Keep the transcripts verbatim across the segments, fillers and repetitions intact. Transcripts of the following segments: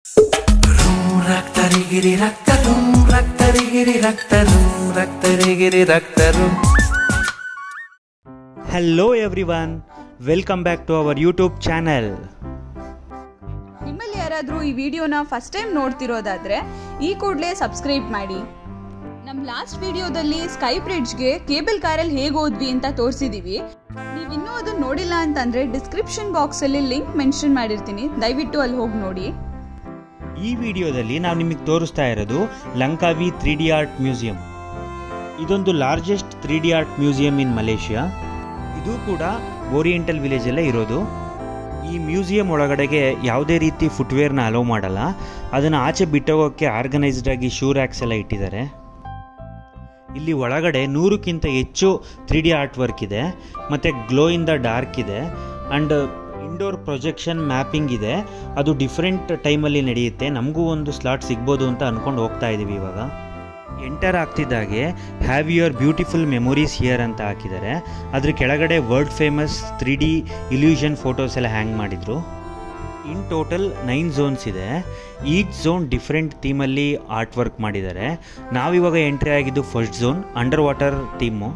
ರಕ್ತರಿಗಿರಿ ರಕ್ತರು ರಕ್ತರಿಗಿರಿ ರಕ್ತರು ರಕ್ತರಿಗಿರಿ ರಕ್ತರು. Hello everyone, welcome back to our YouTube channel. ನಿಮ್ಮಲ್ಲಿ ಯಾರಾದರೂ ಈ ವಿಡಿಯೋನ ಫಸ್ಟ್ ಟೈಮ್ ನೋಡ್ತಿರೋದಾದ್ರೆ ಈ ಕೂಡಲೇ ಸಬ್ಸ್ಕ್ರೈಬ್ ಮಾಡಿ. ನಮ್ಮ ಲಾಸ್ಟ್ ವಿಡಿಯೋದಲ್ಲಿ ಸ್ಕೈ ಬ್ರಿಡ್ಜ್ಗೆ ಕೇಬಲ್ ಕಾರಲ್ಲಿ ಹೇಗೆ ಹೋದ್ವಿ ಅಂತ ತೋರಿಸಿದೀವಿ. ನೀವು ಇನ್ನೂ ಅದನ್ನ ನೋಡಿಲ್ಲ ಅಂತಂದ್ರೆ ಡಿಸ್ಕ್ರಿಪ್ಷನ್ ಬಾಕ್ಸ್ ಅಲ್ಲಿ ಲಿಂಕ್ ಮೆನ್ಷನ್ ಮಾಡಿರ್ತೀನಿ, ದಯವಿಟ್ಟು ಅಲ್ಲಿ ಹೋಗಿ ನೋಡಿ. ಈ ವಿಡಿಯೋದಲ್ಲಿ ನಾವು ನಿಮಗೆ ತೋರಿಸ್ತಾ ಇರೋದು Langkawi three D art museum. ಇದೊಂದು largest three D art museum in Malaysia. ಇದು ಕೂಡ ಓರಿಯೆಂಟಲ್ ವಿಲೇಜಲ್ಲೇ ಇರೋದು. ಈ ಮ್ಯೂಸಿಯಂ ಒಳಗಡೆಗೆ ಯಾವುದೇ ರೀತಿ ಫುಟ್ವೇರ್ನ ಅಲೋ ಮಾಡಲ್ಲ. ಅದನ್ನು ಆಚೆ ಬಿಟ್ಟೋಗೋಕ್ಕೆ ಆರ್ಗನೈಸ್ಡ್ ಆಗಿ ಶೂ ರ್ಯಾಕ್ಸ್ ಎಲ್ಲ ಇಟ್ಟಿದ್ದಾರೆ. ಇಲ್ಲಿ ಒಳಗಡೆ ನೂರಕ್ಕಿಂತ ಹೆಚ್ಚು ತ್ರೀ ಡಿ ಆರ್ಟ್ ವರ್ಕ್ ಇದೆ, ಮತ್ತು ಗ್ಲೋ ಇನ್ ದ ಡಾರ್ಕ್ ಇದೆ, ಆ್ಯಂಡ್ ಇಂಡೋರ್ ಪ್ರೊಜೆಕ್ಷನ್ ಮ್ಯಾಪಿಂಗ್ ಇದೆ. ಅದು ಡಿಫ್ರೆಂಟ್ ಟೈಮಲ್ಲಿ ನಡೆಯುತ್ತೆ. ನಮಗೂ ಒಂದು ಸ್ಲಾಟ್ ಸಿಗ್ಬೋದು ಅಂತ ಅಂದ್ಕೊಂಡು ಹೋಗ್ತಾ ಇದ್ದೀವಿ. ಇವಾಗ ಎಂಟರ್ ಆಗ್ತಿದ್ದಾಗೆ have your beautiful memories here ಅಂತ ಹಾಕಿದ್ದಾರೆ. ಅದ್ರ ಕೆಳಗಡೆ world famous three D illusion photos ಎಲ್ಲ ಹ್ಯಾಂಗ್ ಮಾಡಿದರು. ಇನ್ ಟೋಟಲ್ ನೈನ್ ಝೋನ್ಸ್ ಇದೆ. ಈಚ್ ಝೋನ್ ಡಿಫ್ರೆಂಟ್ ಥೀಮಲ್ಲಿ ಆರ್ಟ್ ವರ್ಕ್ ಮಾಡಿದ್ದಾರೆ. ನಾವಿವಾಗ ಎಂಟ್ರಿ ಆಗಿದ್ದು first zone, under water theme.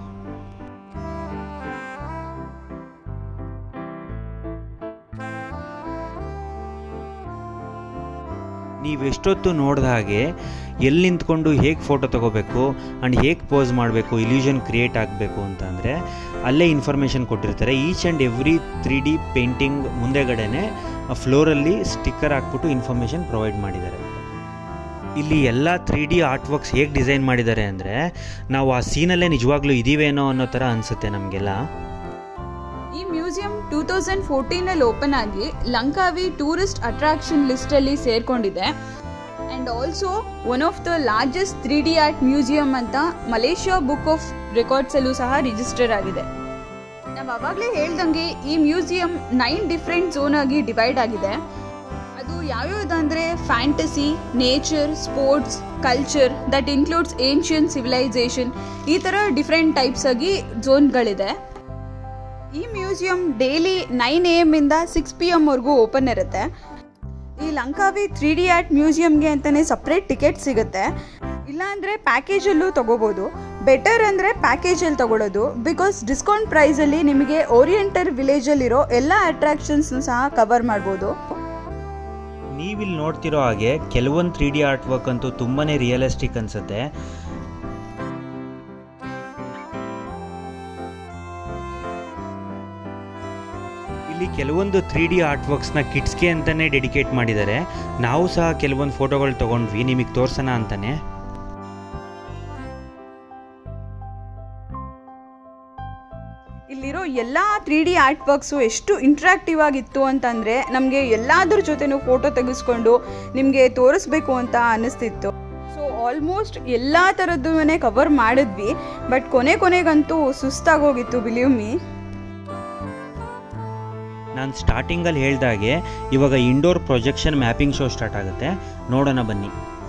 ನೀವೆಷ್ಟೊತ್ತು ನೋಡಿದ ಹಾಗೆ ಎಲ್ಲಿ ನಿಂತ್ಕೊಂಡು ಹೇಗೆ ಫೋಟೋ ತೊಗೋಬೇಕು ಆ್ಯಂಡ್ ಹೇಗೆ ಪೋಸ್ ಮಾಡಬೇಕು, ಇಲ್ಯೂಷನ್ ಕ್ರಿಯೇಟ್ ಆಗಬೇಕು ಅಂತ ಅಂದರೆ ಅಲ್ಲೇ ಇನ್ಫಾರ್ಮೇಷನ್ ಕೊಟ್ಟಿರ್ತಾರೆ. Each and every three D painting ಮುಂದೆಗಡೆನೆ ಫ್ಲೋರಲ್ಲಿ ಸ್ಟಿಕ್ಕರ್ ಹಾಕ್ಬಿಟ್ಟು ಇನ್ಫಾರ್ಮೇಷನ್ ಪ್ರೊವೈಡ್ ಮಾಡಿದ್ದಾರೆ. ಇಲ್ಲಿ ಎಲ್ಲ ತ್ರೀ ಡಿ ಆರ್ಟ್ ವರ್ಕ್ಸ್ ಹೇಗೆ ಡಿಸೈನ್ ಮಾಡಿದ್ದಾರೆ ಅಂದರೆ ನಾವು ಆ ಸೀನಲ್ಲೇ ನಿಜವಾಗ್ಲೂ ಇದೀವೇನೋ ಅನ್ನೋ ಥರ ಅನಿಸುತ್ತೆ ನಮಗೆಲ್ಲ. ಈ ಮ್ಯೂಸಿಯಂ ಟೂ ತೌಸಂಡ್ ಫೋರ್ಟೀನಲ್ಲಿ ಓಪನ್ ಆಗಿ ಲಂಕಾವಿ ಟೂರಿಸ್ಟ್ ಅಟ್ರಾಕ್ಷನ್ ಲಿಸ್ಟಲ್ಲಿ ಸೇರ್ಕೊಂಡಿದೆ. And also one of the largest three D art museum ಅಂತ ಮಲೇಷಿಯಾ ಬುಕ್ ಆಫ್ ರೆಕಾರ್ಡ್ಸಲ್ಲೂ ಸಹ ರಿಜಿಸ್ಟರ್ ಆಗಿದೆ. ನಾವು ಆವಾಗಲೇ ಹೇಳ್ದಂಗೆ ಈ ಮ್ಯೂಸಿಯಂ ನೈನ್ ಡಿಫ್ರೆಂಟ್ ಝೋನ್ ಆಗಿ ಡಿವೈಡ್ ಆಗಿದೆ. ಅದು ಯಾವ್ಯಾವುದಂದರೆ fantasy, nature, sports, culture, that includes ancient civilisation, ಈ ಥರ ಡಿಫ್ರೆಂಟ್ ಟೈಪ್ಸ್ ಆಗಿ ಝೋನ್ಗಳಿದೆ. ಈ museum daily nine A M ಇಂದ ಸಿಕ್ಸ್ ಪಿ ಎಮ್ ವರೆಗೂ ಓಪನ್ ಇರುತ್ತೆ. ಈ ಲಂಕಾವಿ ತ್ರೀ ಡಿ ಆರ್ಟ್ ಮ್ಯೂಸಿಯಂಗೆ ಅಂತಲೇ ಸಪ್ರೇಟ್ ಟಿಕೆಟ್ ಸಿಗುತ್ತೆ. ಇಲ್ಲಾಂದರೆ ಪ್ಯಾಕೇಜಲ್ಲೂ ತೊಗೋಬೋದು. ಬೆಟರ್ ಅಂದರೆ ಪ್ಯಾಕೇಜಲ್ಲಿ ತೊಗೊಳ್ಳೋದು, ಬಿಕಾಸ್ ಡಿಸ್ಕೌಂಟ್ ಪ್ರೈಸಲ್ಲಿ ನಿಮಗೆ ಓರಿಯೆಂಟಲ್ ವಿಲೇಜಲ್ಲಿರೋ ಎಲ್ಲ ಅಟ್ರಾಕ್ಷನ್ಸ್ನು ಸಹ ಕವರ್ ಮಾಡ್ಬೋದು. ನೀವಿಲ್ಲಿ ನೋಡ್ತಿರೋ ಹಾಗೆ ಕೆಲವೊಂದು ತ್ರೀ ಡಿ ಆರ್ಟ್ ವರ್ಕ್ ಅಂತೂ ತುಂಬಾ ರಿಯಲಿಸ್ಟಿಕ್ ಅನಿಸುತ್ತೆ. ಇಲ್ಲಿ ಕೆಲವೊಂದು ತ್ರೀ ಡಿ ಆರ್ಟ್ ವರ್ಕ್ಸ್ನ ಕಿಡ್ಸ್ಗೆ ಅಂತಲೇ ಡೆಡಿಕೇಟ್ ಮಾಡಿದ್ದಾರೆ. ನಾವು ಸಹ ಕೆಲವೊಂದು ಫೋಟೋಗಳು ತೊಗೊಂಡ್ವಿ, ನಿಮಗೆ ತೋರ್ಸೋಣ ಅಂತಾನೆ. ಇಲ್ಲಿರೋ ಎಲ್ಲ ತ್ರೀ ಡಿ ಆರ್ಟ್ ವರ್ಕ್ಸು ಎಷ್ಟು ಇಂಟ್ರಾಕ್ಟಿವ್ ಆಗಿತ್ತು ಅಂತಂದರೆ ನಮಗೆ ಎಲ್ಲಾದ್ರ ಜೊತೆನೂ ಫೋಟೋ ತೆಗೆಸ್ಕೊಂಡು ನಿಮಗೆ ತೋರಿಸ್ಬೇಕು ಅಂತ ಅನ್ನಿಸ್ತಿತ್ತು. ಸೊ ಆಲ್ಮೋಸ್ಟ್ ಎಲ್ಲ ಥರದ್ದನ್ನೇ ಕವರ್ ಮಾಡಿದ್ವಿ. ಬಟ್ ಕೊನೆ ಕೊನೆಗಂತೂ ಸುಸ್ತಾಗೋಗಿತ್ತು, ಬಿಲೀವ್ ಮೀ. ನಾನು ಸ್ಟಾರ್ಟಿಂಗಲ್ಲಿ ಹೇಳ್ದಾಗೆ ಇವಾಗ indoor projection mapping show start ಆಗುತ್ತೆ, ನೋಡೋಣ ಬನ್ನಿ.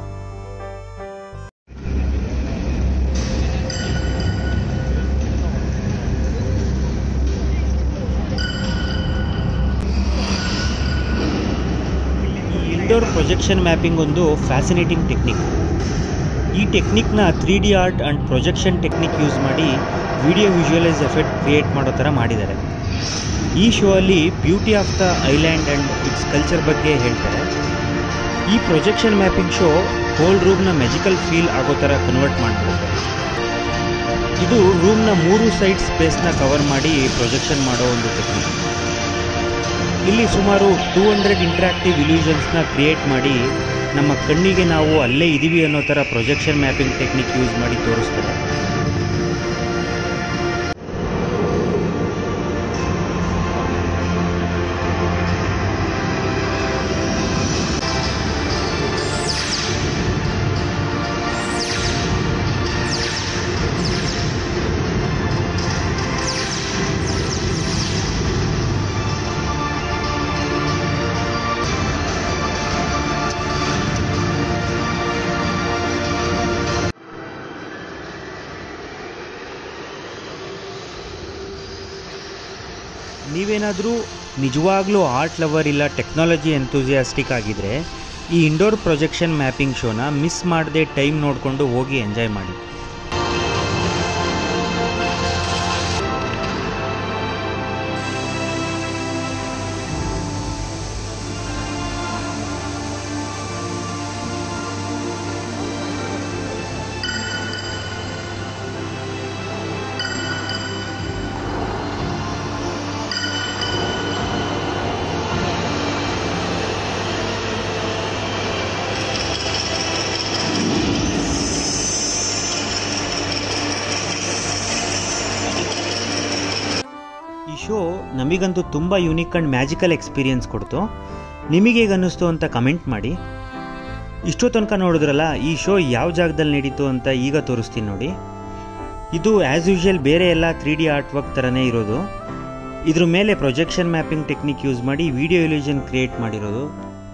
ಈ ಇಂಡೋರ್ ಪ್ರೊಜೆಕ್ಷನ್ ಮ್ಯಾಪಿಂಗ್ ಒಂದು ಫ್ಯಾಸಿನೇಟಿಂಗ್ ಟೆಕ್ನಿಕ್. ಈ ಟೆಕ್ನಿಕ್ನ three D art and projection technique use ಮಾಡಿ ವಿಡಿಯೋ ವಿಜುವಲೈಸ್ ಎಫೆಕ್ಟ್ ಕ್ರಿಯೇಟ್ ಮಾಡೋ ಥರ ಮಾಡಿದ್ದಾರೆ. ಈ ಶೋ ಅಲ್ಲಿ beauty of the island and its culture ಬಗ್ಗೆ ಹೇಳ್ತಾರೆ. ಈ ಪ್ರೊಜೆಕ್ಷನ್ ಮ್ಯಾಪಿಂಗ್ ಶೋ ಹೋಲ್ ರೂಮ್ನ ಮ್ಯಾಜಿಕಲ್ ಫೀಲ್ ಆಗೋ ಥರ ಕನ್ವರ್ಟ್ ಮಾಡಿಬಿಡುತ್ತೆ. ಇದು ರೂಮ್ನ ಮೂರು ಸೈಡ್ ಸ್ಪೇಸ್ನ ಕವರ್ ಮಾಡಿ ಪ್ರೊಜೆಕ್ಷನ್ ಮಾಡೋ ಒಂದು ಟೆಕ್ನಿಕ್. ಇಲ್ಲಿ ಸುಮಾರು ಟೂ ಹಂಡ್ರೆಡ್ ಇಂಟ್ರಾಕ್ಟಿವ್ ಇಲ್ಯೂಷನ್ಸ್ನ ಕ್ರಿಯೇಟ್ ಮಾಡಿ ನಮ್ಮ ಕಣ್ಣಿಗೆ ನಾವು ಅಲ್ಲೇ ಇದ್ದೀವಿ ಅನ್ನೋ ಥರ ಪ್ರೊಜೆಕ್ಷನ್ ಮ್ಯಾಪಿಂಗ್ ಟೆಕ್ನಿಕ್ ಯೂಸ್ ಮಾಡಿ ತೋರಿಸ್ತಾರೆ. ನೀವೇನಾದರೂ ನಿಜವಾಗ್ಲೂ ಆರ್ಟ್ ಲವರ್ ಇಲ್ಲ ಟೆಕ್ನಾಲಜಿ ಎಂತೂಸಿಯಾಸ್ಟಿಕ್ ಆಗಿದ್ದರೆ ಈ ಇಂಡೋರ್ ಪ್ರೊಜೆಕ್ಷನ್ ಮ್ಯಾಪಿಂಗ್ ಶೋನ ಮಿಸ್ ಮಾಡದೆ ಟೈಮ್ ನೋಡಿಕೊಂಡು ಹೋಗಿ ಎಂಜಾಯ್ ಮಾಡಿ. ಈ ಶೋ ನಮಗಂತೂ ತುಂಬ ಯೂನಿಕ್ ಆ್ಯಂಡ್ ಮ್ಯಾಜಿಕಲ್ ಎಕ್ಸ್ಪೀರಿಯನ್ಸ್ ಕೊಡ್ತು. ನಿಮಗೆ ಹೇಗೆ ಅನ್ನಿಸ್ತು ಅಂತ ಕಮೆಂಟ್ ಮಾಡಿ. ಇಷ್ಟೋ ತನಕ ನೋಡಿದ್ರಲ್ಲ, ಈ ಶೋ ಯಾವ ಜಾಗದಲ್ಲಿ ನಡೀತು ಅಂತ ಈಗ ತೋರಿಸ್ತೀನಿ ನೋಡಿ. ಇದು ಆ್ಯಸ್ ಯೂಶುವಲ್ ಬೇರೆ ಎಲ್ಲ ತ್ರೀ ಡಿ ಆರ್ಟ್ ವರ್ಕ್ ಥರನೇ ಇರೋದು. ಇದ್ರ ಮೇಲೆ ಪ್ರೊಜೆಕ್ಷನ್ ಮ್ಯಾಪಿಂಗ್ ಟೆಕ್ನಿಕ್ ಯೂಸ್ ಮಾಡಿ ವಿಡಿಯೋ ಇಲ್ಯೂಷನ್ ಕ್ರಿಯೇಟ್ ಮಾಡಿರೋದು.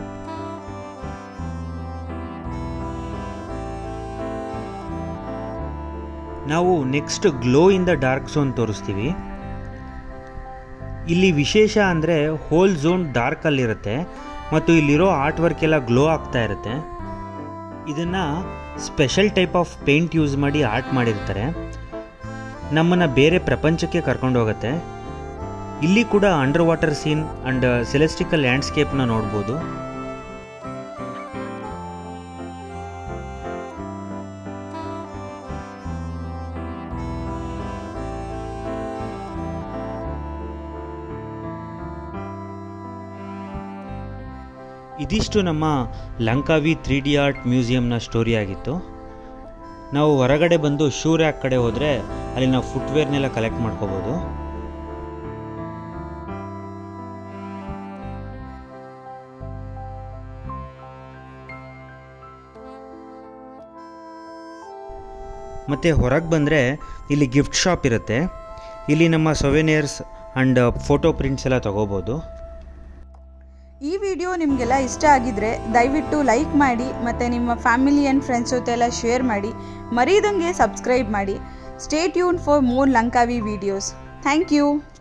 ನಾವು next glow in the dark zone ತೋರಿಸ್ತೀವಿ. ಇಲ್ಲಿ ವಿಶೇಷ ಅಂದರೆ ಹೋಲ್ ಝೋನ್ ಡಾರ್ಕಲ್ಲಿರುತ್ತೆ ಮತ್ತು ಇಲ್ಲಿರೋ ಆರ್ಟ್ ವರ್ಕ್ ಎಲ್ಲ ಗ್ಲೋ ಆಗ್ತಾ ಇರುತ್ತೆ. ಇದನ್ನು special type of paint use ಮಾಡಿ ಆರ್ಟ್ ಮಾಡಿರ್ತಾರೆ. ನಮ್ಮನ್ನು ಬೇರೆ ಪ್ರಪಂಚಕ್ಕೆ ಕರ್ಕೊಂಡು ಹೋಗುತ್ತೆ. ಇಲ್ಲಿ ಕೂಡ under water scene and celestial ಲ್ಯಾಂಡ್ಸ್ಕೇಪ್ನ ನೋಡ್ಬೋದು. ಇದಿಷ್ಟು ನಮ್ಮ ಲಂಕಾವಿ ತ್ರೀ ಡಿ ಆರ್ಟ್ ಮ್ಯೂಸಿಯಂನ ಸ್ಟೋರಿ ಆಗಿತ್ತು. ನಾವು ಹೊರಗಡೆ ಬಂದು ಶೂ ರ್ಯಾಕ್ ಕಡೆ ಹೋದರೆ ಅಲ್ಲಿ ನಾವು ಫುಟ್ವೇರ್ನೆಲ್ಲ ಕಲೆಕ್ಟ್ ಮಾಡ್ಕೋಬೋದು. ಮತ್ತು ಹೊರಗೆ ಬಂದರೆ ಇಲ್ಲಿ ಗಿಫ್ಟ್ ಶಾಪ್ ಇರುತ್ತೆ. ಇಲ್ಲಿ ನಮ್ಮ ಸೊವೆನಿಯರ್ಸ್ ಆ್ಯಂಡ್ ಫೋಟೋ ಪ್ರಿಂಟ್ಸ್ ಎಲ್ಲ ತೊಗೋಬೋದು. ಈ ವಿಡಿಯೋ ನಿಮಗೆಲ್ಲ ಇಷ್ಟ ಆಗಿದ್ರೆ ದಯವಿಟ್ಟು ಲೈಕ್ ಮಾಡಿ ಮತ್ತು ನಿಮ್ಮ ಫ್ಯಾಮಿಲಿ ಆ್ಯಂಡ್ ಫ್ರೆಂಡ್ಸ್ ಜೊತೆ ಎಲ್ಲ ಶೇರ್ ಮಾಡಿ. ಮರೀದಂಗೆ ಸಬ್ಸ್ಕ್ರೈಬ್ ಮಾಡಿ. Stay tune for more Langkawi videos. Thank you.